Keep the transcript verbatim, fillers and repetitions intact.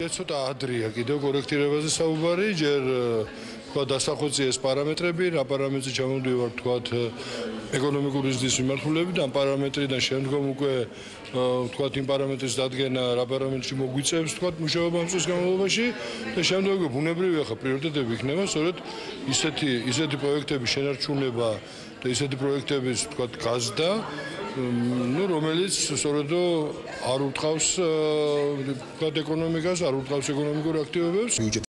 ცოტა ადრეა კიდევ კორექტირებაზე საუბარი, ჯერ თქვა დასახოცია ეს პარამეტრები, რა პარამეტრზე ჩამოვდივარ თქვა ეკონომიკური ზრდის მიმართულებით, ამ პარამეტრიდან შემდგომ უკვე თქვა იმ პარამეტრის დადგენა, რა პარამეტრში მოგვიწევს თქვა მუშაობა ამ წლის განმავლობაში და შემდგომ უკვე ბუნებრივია ხა პრიორიტეტები იქნება, სწორედ ისეთი ისეთი პროექტების შენარჩუნება და ისეთი პროექტების თქვა გაზრდა, ну, რომელიც სწორედ არ ურტყავს თქვა ეკონომიკას, არ ურტყავს ეკონომიკურ აქტივობებს.